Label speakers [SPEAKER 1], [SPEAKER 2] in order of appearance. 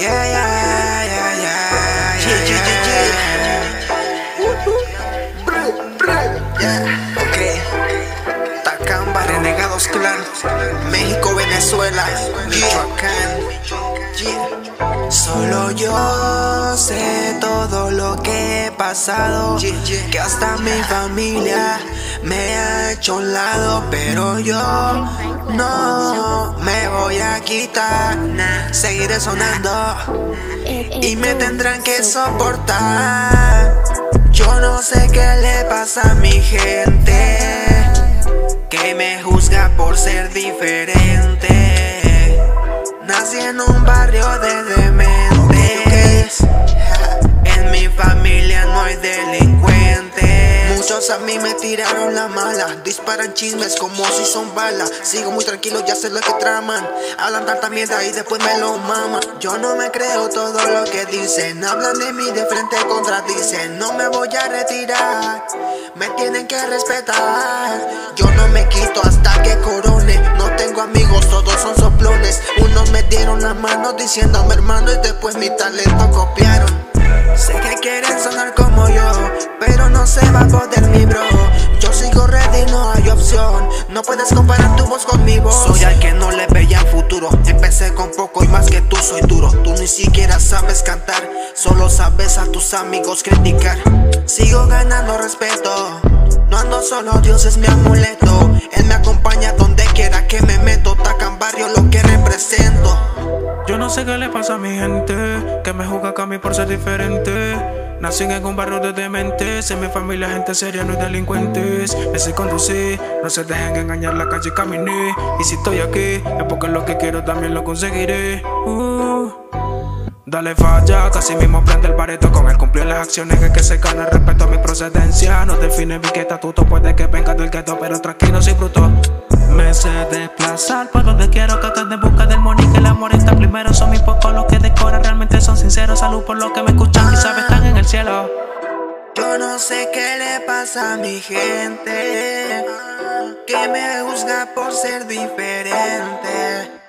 [SPEAKER 1] Yeah, yeah, yeah, yeah, yeah, yeah. Ok. Tacamba, Renegados Clan, México, Venezuela, Michoacán. Yeah. Solo yo sé todo lo que he pasado, que hasta mi familia me ha hecho a un lado, pero yo no me voy a quitar, seguiré sonando y me tendrán que soportar. Yo no sé qué le pasa a mi gente, que me juzga por ser diferente. Nací en un barrio de dementes, en mi familia no hay delincuentes. Muchos a mí me tiraron la mala, disparan chismes como si son balas. Sigo muy tranquilo, ya sé lo que traman, hablan tanta mierda y después me lo maman. Yo no me creo todo lo que dicen, hablan de mí de frente, contradicen. No me voy a retirar, me tienen que respetar. Yo no me quito hasta que corone, no tengo amigos, todos son soplones. Unos me dieron la mano diciéndome hermano y después mi talento copiaron. Sé que quieren sonar como yo, pero no se va a poder, mi bro. Yo sigo ready, no hay opción, no puedes comparar tu voz con mi voz. Soy al que no le veía futuro, empecé con poco y más que tú soy duro. Tú ni siquiera sabes cantar, solo sabes a tus amigos criticar. Sigo ganando respeto, no ando solo, Dios es mi amuleto. Él me acompaña donde quiera que me meto, Tacan barrio lo que represento.
[SPEAKER 2] Yo no sé qué le pasa a mi gente, que me juzga a mí por ser diferente. Nací en un barrio de dementes, en mi familia gente seria, no hay delincuentes. Me sé conducir, no se dejen engañar, la calle caminé. Y si estoy aquí, es porque lo que quiero también lo conseguiré. Dale falla, casi mismo prende el bareto. Con él cumplir las acciones que se gana el respeto a mi procedencia. No define mi estatuto, puede que venga del gueto, pero tranquilo soy bruto. Me sé desplazar por donde quiero, que en busca del money, que el amor está primero. Son mis pocos los que decoran, realmente son sinceros. Salud por los que me escuchan, quizás están en el cielo.
[SPEAKER 1] Yo no sé qué le pasa a mi gente, que me juzga por ser diferente.